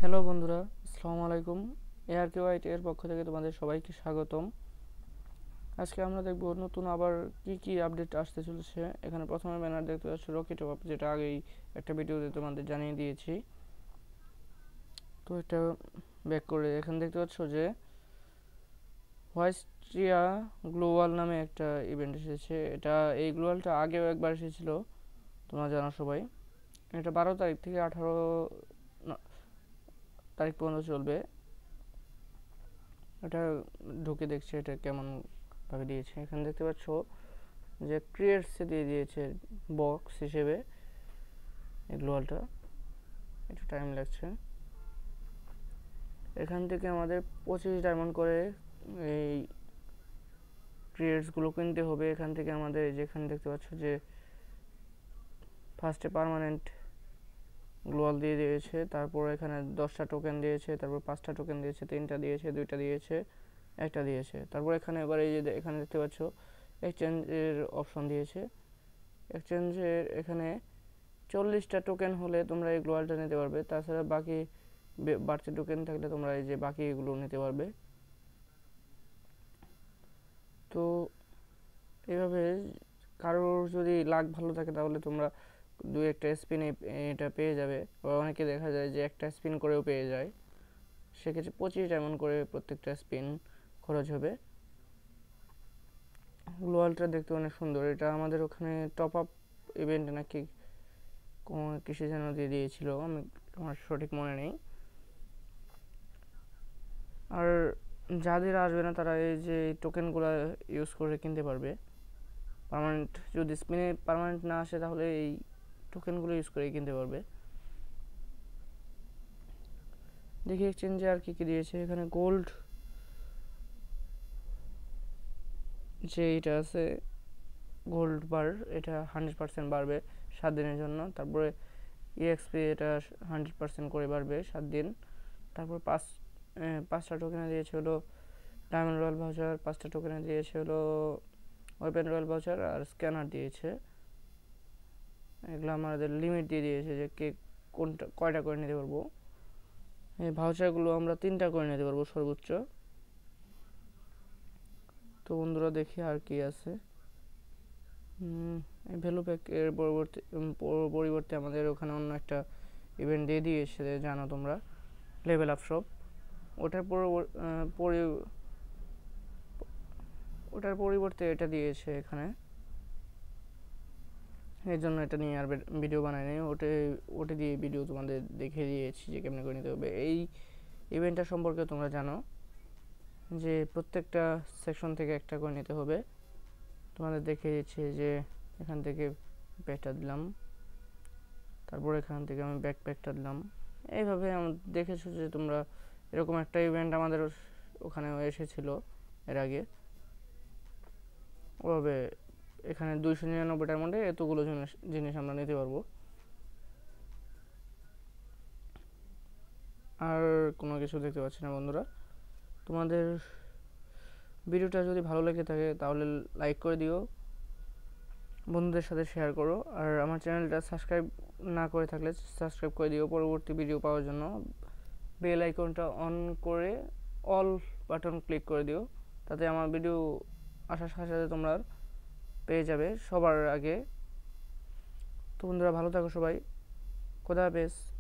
Hello বন্ধুরা, আসসালামু আলাইকুম। ARKYT এর পক্ষ থেকে তোমাদের সবাইকে স্বাগতম। আজকে আমরা দেখব নতুন আবার কি আপডেট আসতে চলেছে। এখানে প্রথমে ব্যানার দেখতে পাচ্ছ রকেট অফ, যেটা আগেই একটা ভিডিওতে তোমাদের জানিয়ে দিয়েছি। তো এটা ব্যাক করে এখানে দেখতে পাচ্ছ যে HYSTERIA গ্লোবাল নামে একটা ইভেন্ট এসেছে। এই গ্লোবালটা আগেও একবার এসেছিল, তোমরা জানো সবাই। এটা 12 তারিখ থেকে 18 তারিখ পর্যন্ত চলবে। এটা ঢুকে দেখছে এটা কেমন ভাবে দিয়েছে। এখানে দেখতে পাচ্ছ যে ক্রিয়েটসে দিয়ে দিয়েছে বক্স হিসেবে এই গ্লোয়ালটা। একটু টাইম লাগছে। এখান থেকে আমাদের 25 ডায়মন্ড করে এই ক্রিয়েটসগুলো কিনতে হবে। এখান থেকে আমাদের যেখানে দেখতে পাচ্ছ যে ফার্স্টে পার্মানেন্ট গ্লোয়াল দিয়ে দিয়েছে, তারপর এখানে 10টা টোকেন দিয়েছে, তারপর 5টা টোকেন দিয়েছে, 3টা দিয়েছে, 2টা দিয়েছে, একটা দিয়েছে। তারপর এখানে এবার এই যে এখানে দেখতে পাচ্ছ এক্সচেঞ্জের অপশন দিয়েছে। এক্সচেঞ্জের এখানে 40টা টোকেন হলে তোমরা এই গ্লোয়ালটা নিতে পারবে। তাছাড়া বাকি বাড়তি টোকেন থাকলে তোমরা এই যে বাকি এগুলো নিতে পারবে। তো এইভাবে কারোর যদি লাক ভালো থাকে তাহলে তোমরা দু একটা স্পিনে এটা পেয়ে যাবে। আবার অনেকে দেখা যায় যে একটা স্পিন করেও পেয়ে যায়। সেক্ষেত্রে 25 ডায়মন্ড করে প্রত্যেকটা স্পিন খরচ হবে। গ্লোয়ালটা দেখতে অনেক সুন্দর। এটা আমাদের ওখানে টপ আপ ইভেন্ট নাকি কিসে যেন দিয়ে দিয়েছিল, আমার সঠিক মনে নেই। আর যাদের আসবে না তারা এই যে টোকেনগুলো ইউজ করে কিনতে পারবে। পার্মানেন্ট যদি স্পিনে পার্মানেন্ট না আসে তাহলে এই টোকেনগুলো ইউজ করে কিনতে পারবে। দেখি এক্সচেঞ্জে আর কি দিয়েছে। এখানে গোল্ড যে এটা আছে গোল্ড বার, এটা 100% বাড়বে 7 দিনের জন্য। তারপরে EXP এটা 100% করে বাড়বে 7 দিন। তারপর 5টা টোকেনে দিয়েছে হলো ডায়মন্ড রয়্যাল ভাউচার, 5টা টোকেনে দিয়েছে হলো ওয়েপেন রয়্যাল ভাউচার আর স্ক্যানার দিয়েছে। এগুলো আমাদের লিমিট দিয়ে দিয়েছে যে কে কয়টা করে নিতে পারবো। এই ভাউচারগুলো আমরা 3টা করে নিতে পারবো সর্বোচ্চ। তো বন্ধুরা দেখি আর কি আছে। এই ভ্যালু প্যাক এর পরিবর্তে আমাদের ওখানে অন্য একটা ইভেন্ট দিয়ে দিয়েছে, জানো তোমরা, লেভেল আপ শপ। ওটার পরিবর্তে এটা দিয়েছে এখানে। এই জন্য এটা নিয়ে আর ভিডিও বানাই নাই। ওটা দিয়ে ভিডিও তোমাদের দেখিয়ে দিয়েছি যে কেমনে করে নিতে হবে। এই ইভেন্টটা সম্পর্কে তোমরা জানো যে প্রত্যেকটা সেকশন থেকে একটা করে নিতে হবে। তোমাদের দেখিয়ে দিচ্ছি যে এখান থেকে প্যাকটা দিলাম, তারপর এখান থেকে আমি ব্যাকপ্যাকটা দিলাম। এইভাবে দেখেছো যে তোমরা এরকম একটা ইভেন্ট আমাদের ওখানে এসেছিল এর আগে। ওভাবে এখানে 299টার মধ্যে এতগুলো জিনিস আমরা নিতে পারবো। আর কোনো কিছু দেখতে পাচ্ছি না বন্ধুরা। তোমাদের ভিডিওটা যদি ভালো লেগে থাকে তাহলে লাইক করে দিও, বন্ধুদের সাথে শেয়ার করো। আর আমার চ্যানেলটা সাবস্ক্রাইব না করে থাকলে সাবস্ক্রাইব করে দিও পরবর্তী ভিডিও পাওয়ার জন্য। বেল আইকনটা অন করে অল বাটন ক্লিক করে দিও, তাতে আমার ভিডিও আসার সাথে সাথে তোমরা পেয়ে যাবে সবার আগে। তো বন্ধুরা ভালো থাকো সবাই, খোদা হাফেজ।